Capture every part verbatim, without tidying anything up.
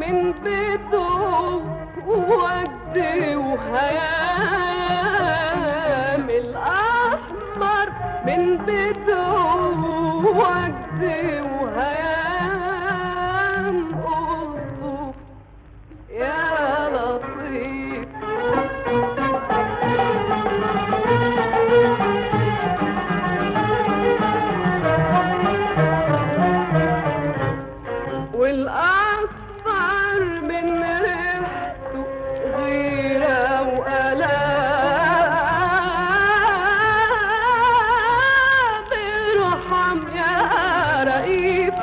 من بيته وجد وهيام، الأحمر من بيته وجد وهيام، قصه يا لطيف. والأصفر من ريحته غيرة وآلام، ارحم يا رئيف.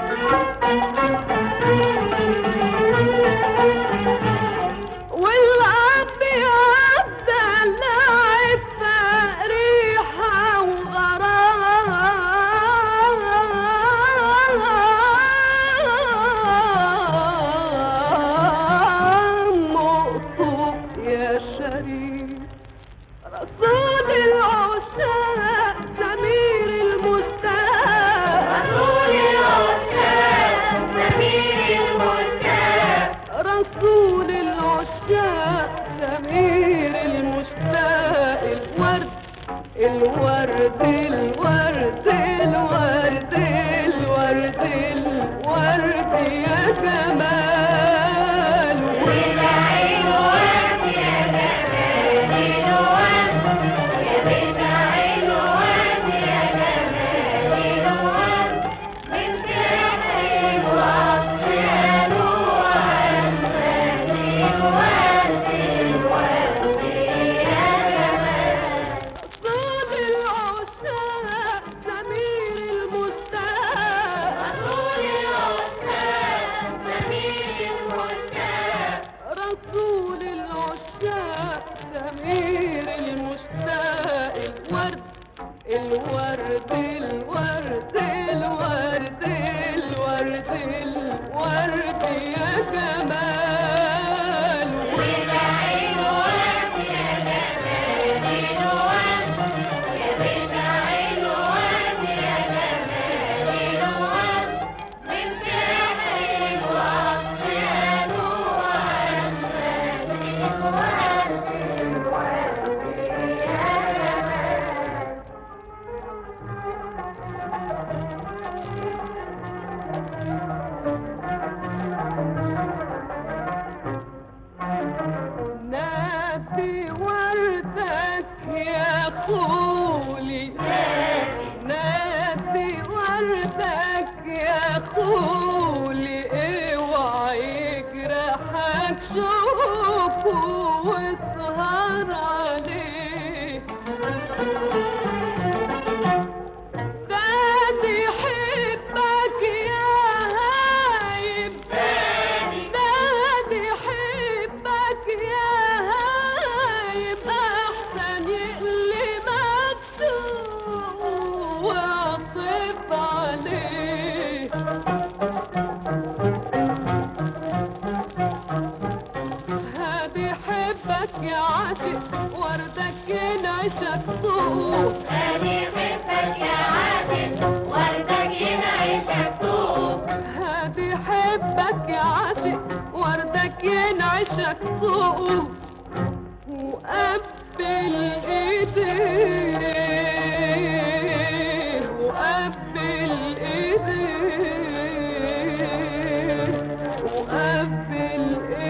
والأبيض دلعت فريحة وغرام، مقصوف يا شريف. رسول العشاق سمير المشتاق، رسول العشاق سمير المشتاق، رسول العشاق سمير المشتاق. الورد الورد الورد الورد الورد يا جمال، والعين ورد يا جمال، الورد يا بنت عين ورد يا جمال، الورد من جمال وعطيان وعنوان، الورد الورد يا جمال. رسول العشاق سمير المشتاق، رسول العشاق سمير المشتاق، رسول العشاق سمير المشتاق. الورد الورد الورد الورد الورد يا جمال، والعين ورد يا جمال، الورد يا بنت عين ورد يا جمال، الورد من جمال وعطيان وعنوان، الورد الورد يا جمال. ناسي وردك يا خولي، ناسي وردك يا خولي، اوعى يجرحك شوكه واسهر عليه. دادي حبك يا هايب، دادي حبك يا هايب، احسن يقلبك سوء واعطف عليه. هادي حبك يا عاشق وردك ينعشك سوق، هادي حبك يا عاشق وردك ينعشك سوق، هادي حبك يا عاشق وردك ينعشك سوق. وقبل ايديه، وقبل ايديه، وقبل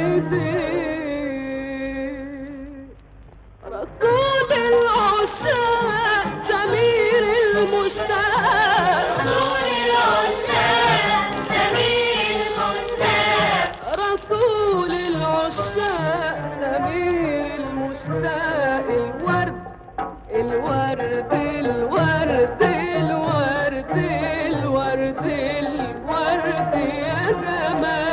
ايديه. رسول العشاق سمير المشتاق، رسول العشاق سمير المشتاق، رسول العشاق سمير المشتاق. الورد الورد الورد الورد الورد الورد يا جمال.